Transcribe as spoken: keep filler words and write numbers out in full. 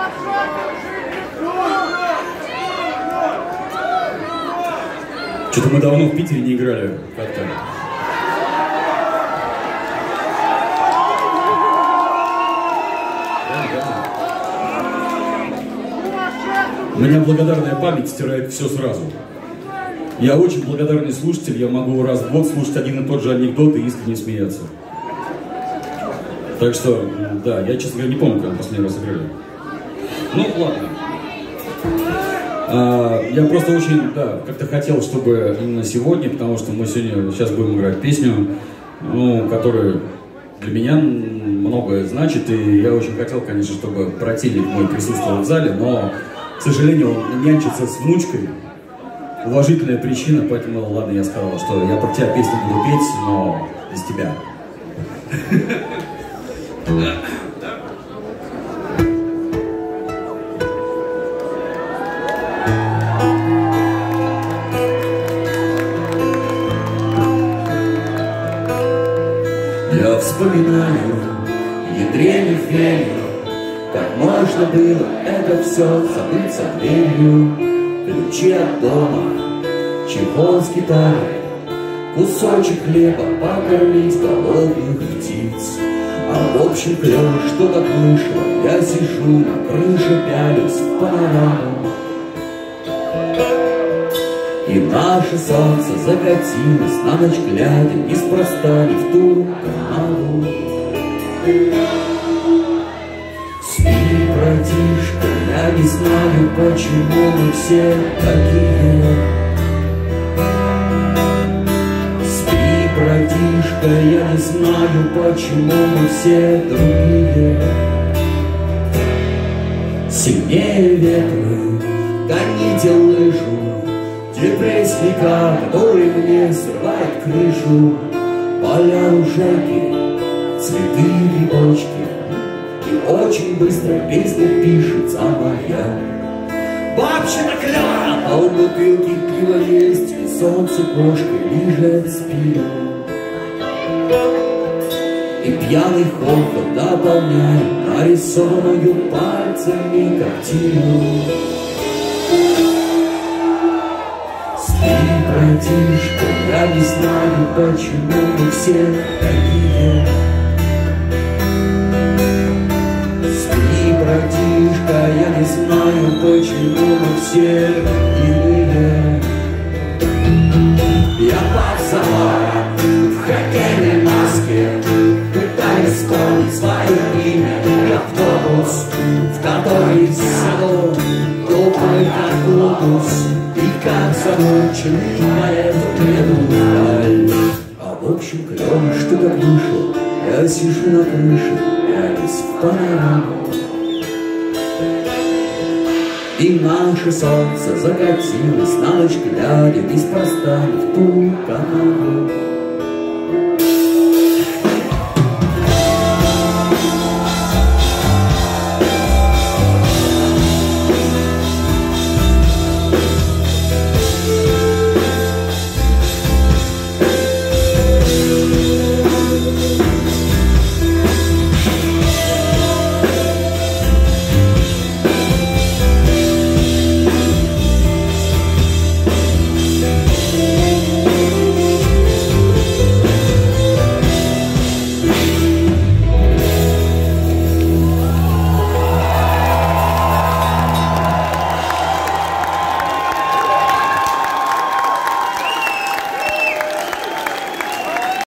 Что-то мы давно в Питере не играли как-то. У меня благодарная память стирает все сразу. Я очень благодарный слушатель, я могу раз в год слушать один и тот же анекдот и искренне смеяться. Так что, да, я, честно говоря, не помню, когда последний раз играли. Ну, ладно. А, я просто очень, да, как-то хотел, чтобы именно сегодня, потому что мы сегодня, сейчас будем играть песню, ну, которая для меня многое значит, и я очень хотел, конечно, чтобы противник мой присутствовал в зале, но, к сожалению, он нянчится с внучкой. Уважительная причина, поэтому, ладно, я сказал, что я про тебя песню буду петь, но без тебя. Я вспоминаю ядрени фени, как можно было это все забыть со дверью. Ключи от дома, чехол с гитарой, кусочек хлеба покормить голодных птиц. А в общем клево, что так вышло, я сижу на крыше, пялюсь в панораму. И наше солнце закатилось на ночь глядя, неспроста не в ту канаву. Спи, братишка, я не знаю, почему мы все такие. Спи, братишка, я не знаю, почему мы все другие. Сильнее ветры, гоните лыжу, депрессника, который мне срывает крышу. Поля лужайки, цветы грибочки, и очень быстро песня пишется моя. Вообще-то клёво, а у бутылки пива есть, и солнце кошкой лижет спину. И пьяный хохот дополняет нарисованную пальцами картину. Спи, братишка, я не знаю, почему мы все такие. Спи, братишка, я не знаю, почему мы все иные. Я попсовая в хоккейной маске, пытаюсь вспомнить свое имя и автобус, в который сяду, глупый как глобус. И как замученный на эту бреду. А в общем клёво, что так вышло, я сижу на крыше, пялюсь в панораму. И наше солнце закатилось на ночь глядя, неспроста в ту канаву.